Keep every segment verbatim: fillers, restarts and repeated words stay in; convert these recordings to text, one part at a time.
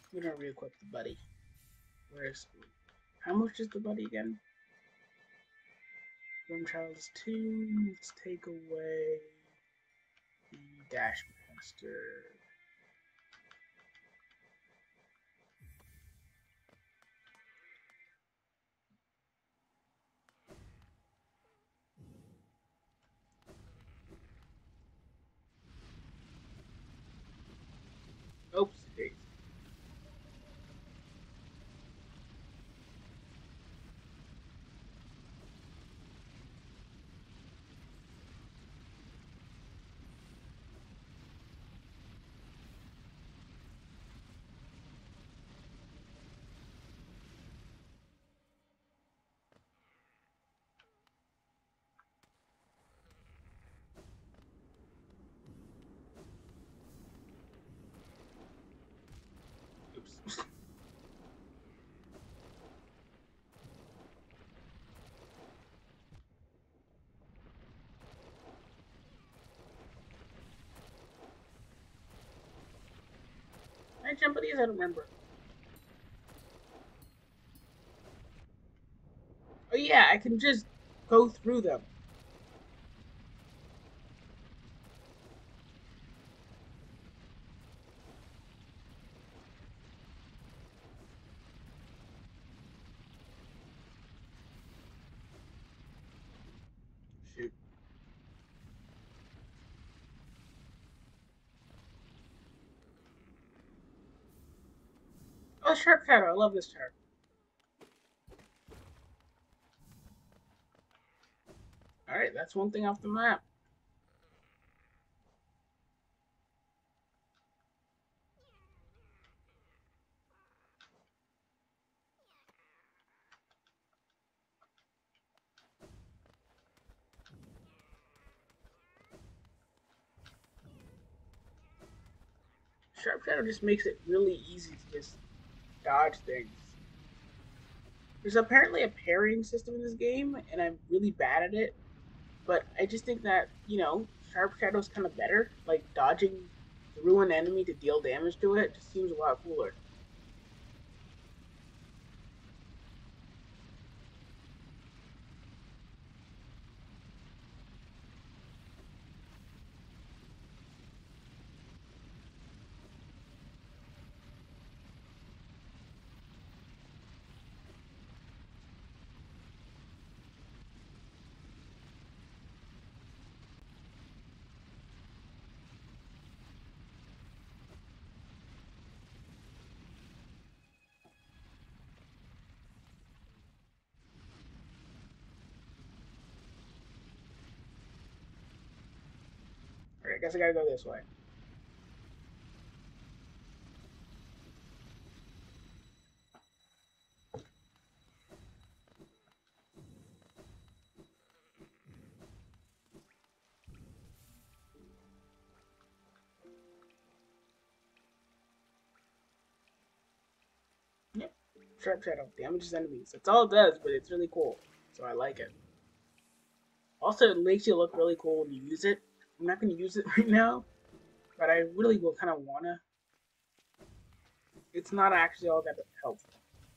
We're gonna re-equip the buddy. Where's how much is the buddy again? From Charles two. Let's take away the Dash Master. Oops, daisy. Oops. I jump these. I don't remember. Oh yeah, I can just go through them. Shoot. Oh, Sharp Shadow. I love this chart. Alright, that's one thing off the map. Sharp Shadow just makes it really easy to just dodge things. There's apparently a parrying system in this game, and I'm really bad at it. But I just think that, you know, Sharp Shadow's kind of better. Like, dodging through an enemy to deal damage to it just seems a lot cooler. Alright, I guess I gotta go this way. Yep. Sharp Shadow damages enemies. That's all it does, but it's really cool. So I like it. Also, it makes you look really cool when you use it. I'm not going to use it right now, but I really will kind of want to. It's not actually all that helpful.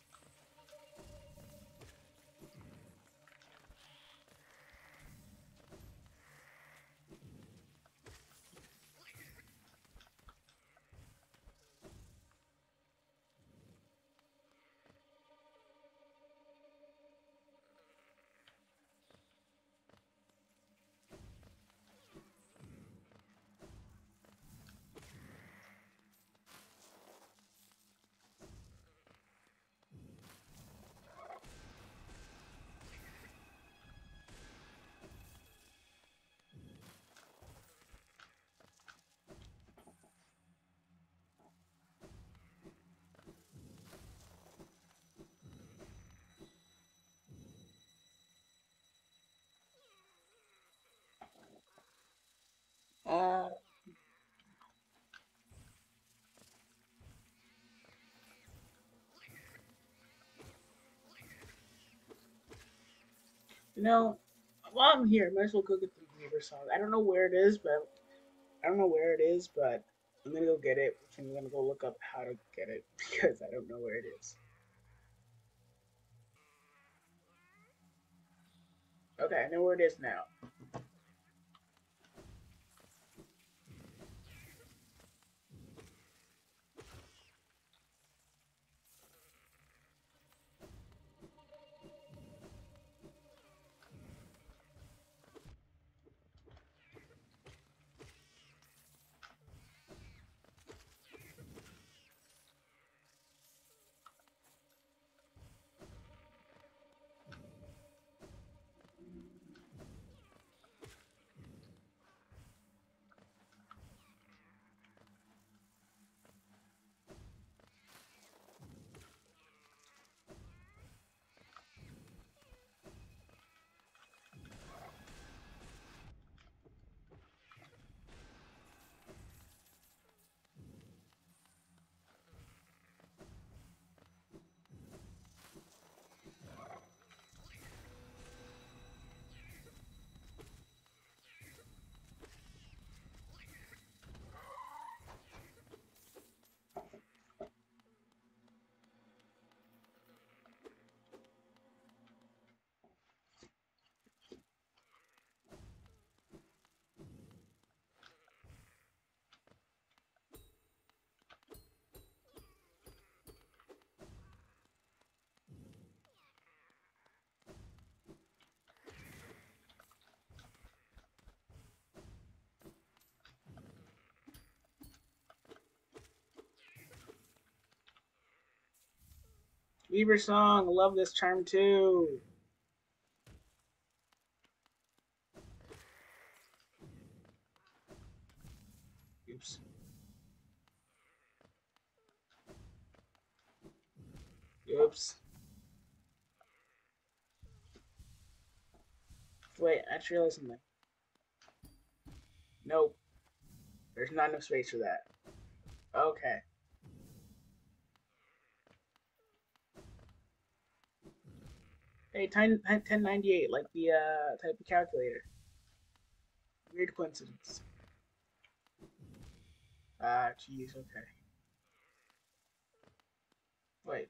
Uh, you know, while I'm here, I might as well go get the Weaver song. I don't know where it is, but I don't know where it is, but I'm gonna go get it, which I'm gonna go look up how to get it because I don't know where it is. Okay, I know where it is now. Weaver song, love this charm too. Oops. Oops. Wait, I just realized something. Nope. There's not enough space for that. Okay. Hey, ten ninety-eight, like the uh, type of calculator. Weird coincidence. Ah, jeez, okay. Wait.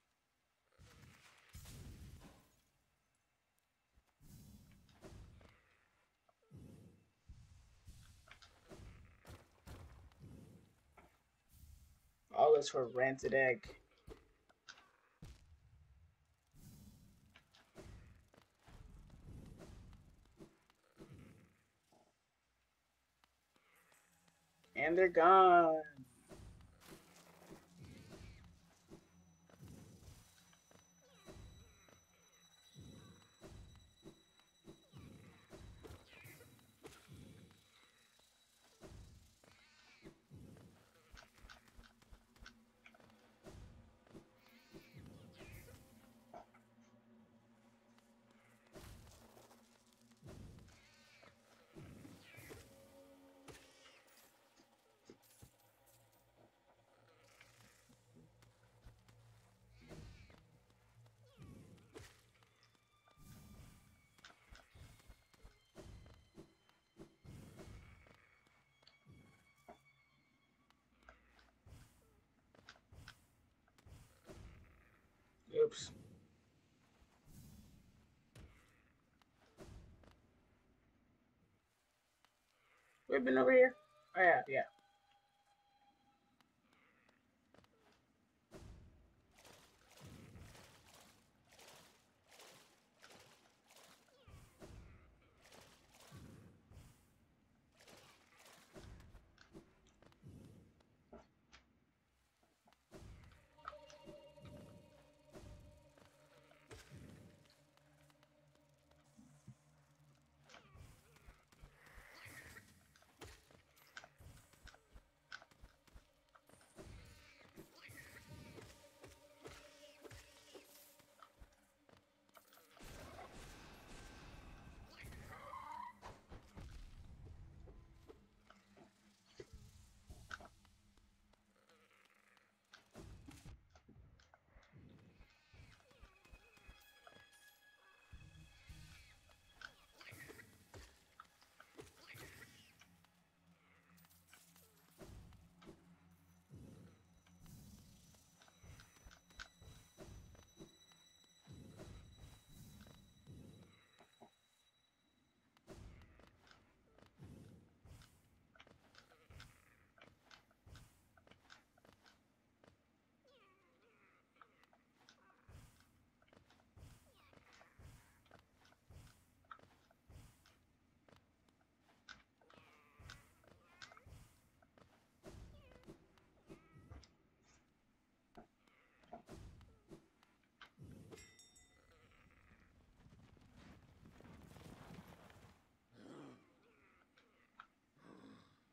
All this for a rancid egg. And they're gone. Oops. We've been over here. Oh yeah, yeah.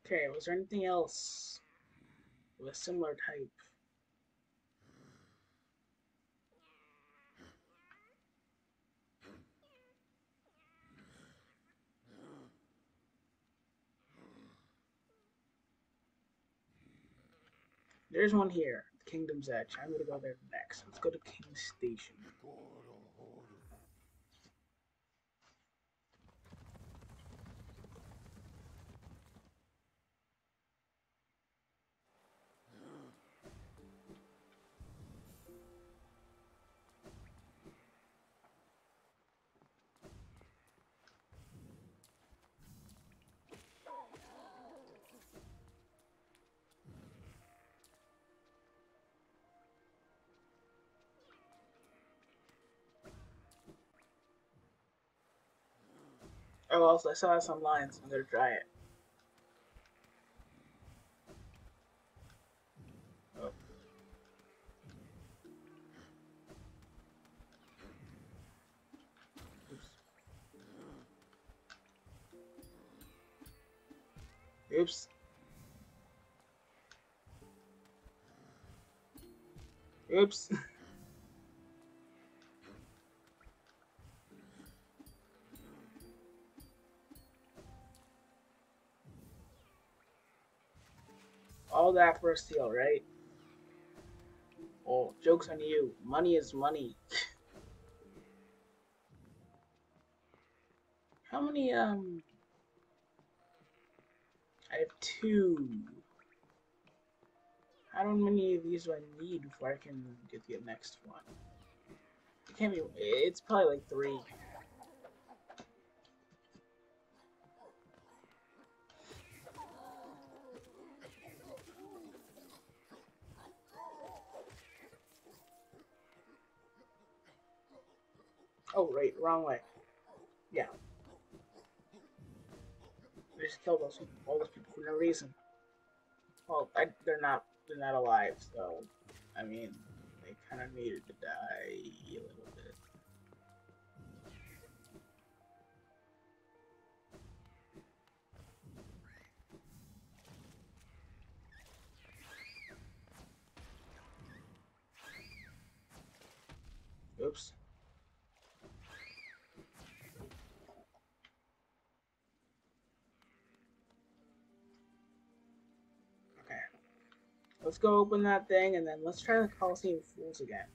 Okay, was there anything else with a similar type? There's one here, Kingdom's Edge. I'm gonna go there next. Let's go to King's Station. Oh, also, I saw this online, so I'm gonna try it. Oh. Oops. Oops. Oops. All that for a steal, right? Oh, joke's on you. Money is money. How many, um... I have two. How many of these do I need before I can get the next one? It can't be... It's probably like three. Oh, right, wrong way. Yeah. I just killed those people, all those people for no reason. Well, I, they're not they're not alive, so I mean, they kind of needed to die a little bit. Oops. Okay. Let's go open that thing, and then let's try the Coliseum Fools again.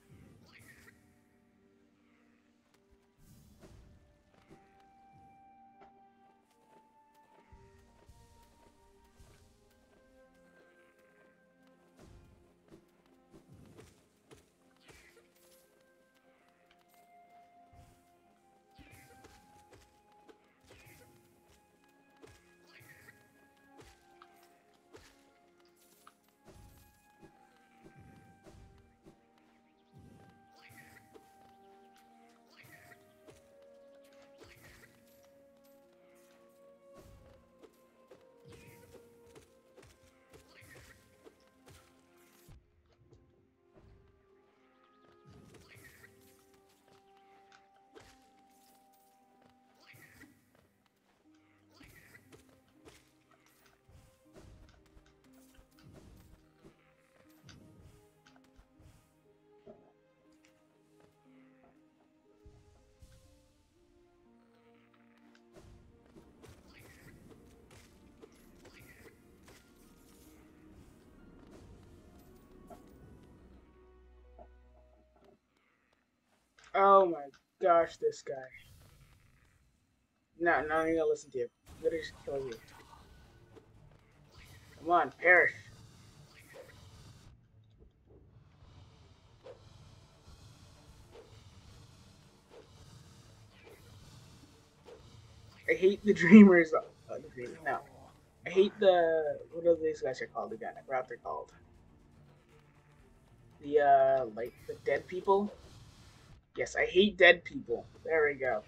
Oh my gosh, this guy. No, not even gonna listen to you. I'm gonna just kill you. Come on, perish. I hate the dreamers. Uh, the dreamers. No. I hate the... What are these guys are called again? I forgot what they're called. The, uh, like, the dead people? Yes, I hate dead people. There we go.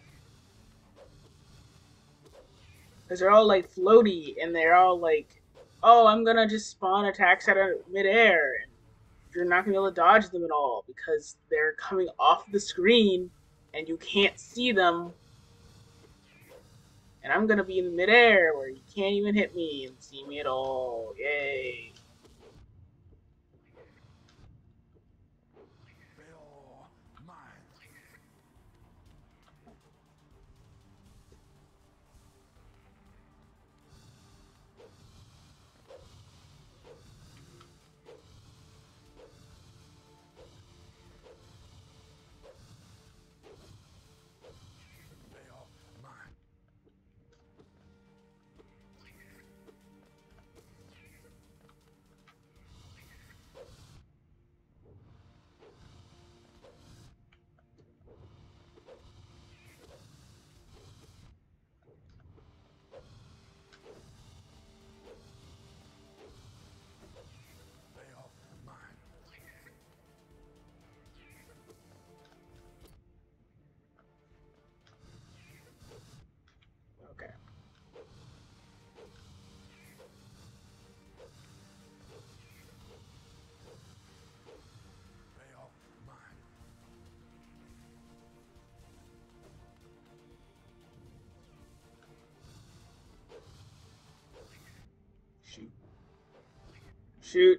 Because they're all, like, floaty, and they're all, like, oh, I'm gonna just spawn attacks out of midair. And you're not gonna be able to dodge them at all, because they're coming off the screen, and you can't see them. And I'm gonna be in midair where you can't even hit me and see me at all. Yay. Okay. Shoot. Shoot.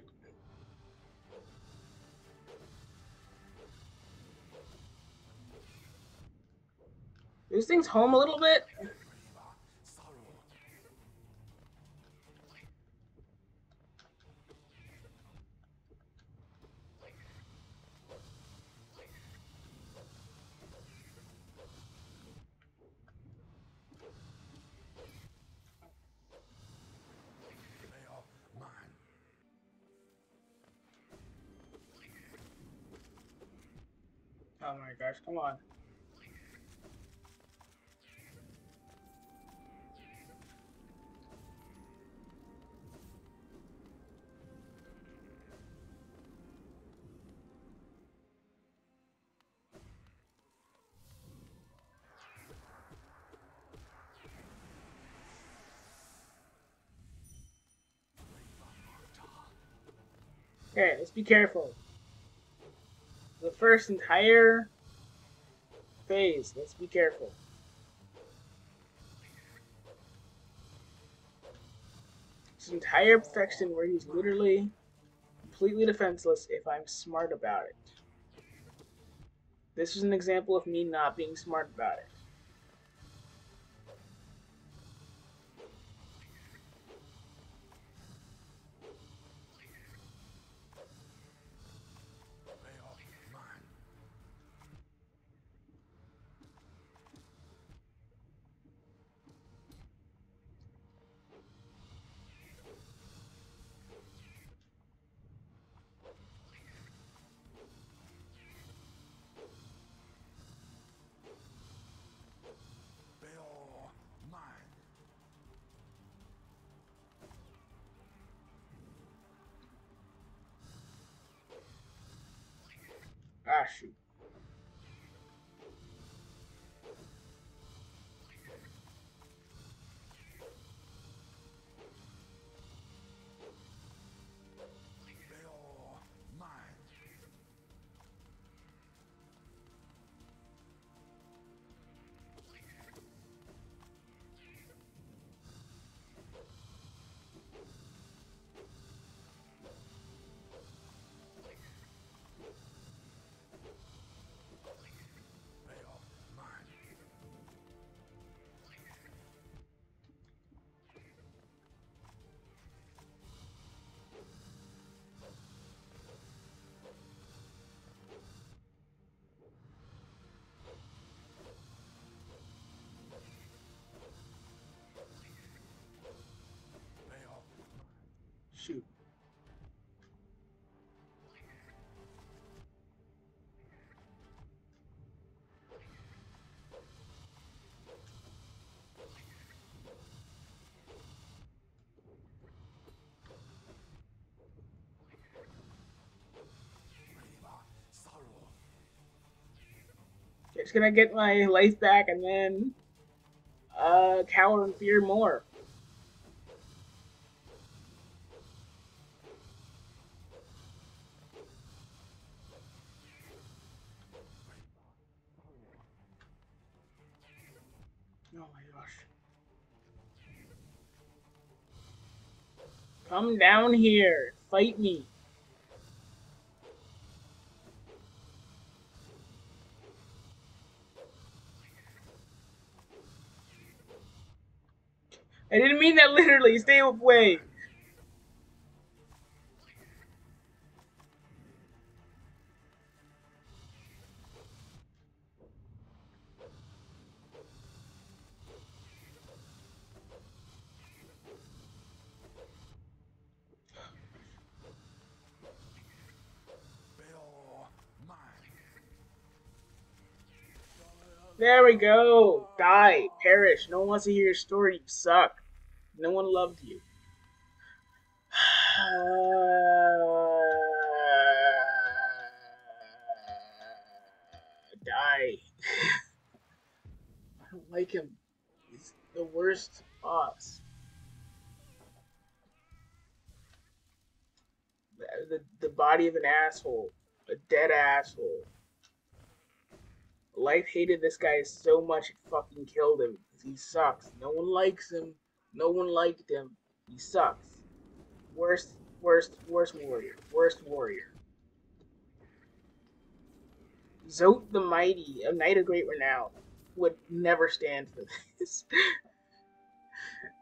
This thing's home a little bit. Oh my gosh, come on. Okay, let's be careful. The first entire phase, let's be careful. This entire section where he's literally completely defenseless if I'm smart about it. This is an example of me not being smart about it. Ah, shoot. Shoot. Just gonna get my life back and then uh, cower in fear more. Oh my gosh. Come down here. Fight me. I didn't mean that literally. Stay away. There we go. Die. Perish. No one wants to hear your story. You suck. No one loved you. Die. I don't like him. He's the worst boss. The, the, the body of an asshole. A dead asshole. Life hated this guy so much it fucking killed him because he sucks. No one likes him. No one liked him. He sucks. Worst, worst, worst warrior. Worst warrior. Zote the Mighty, a knight of great renown, would never stand for this.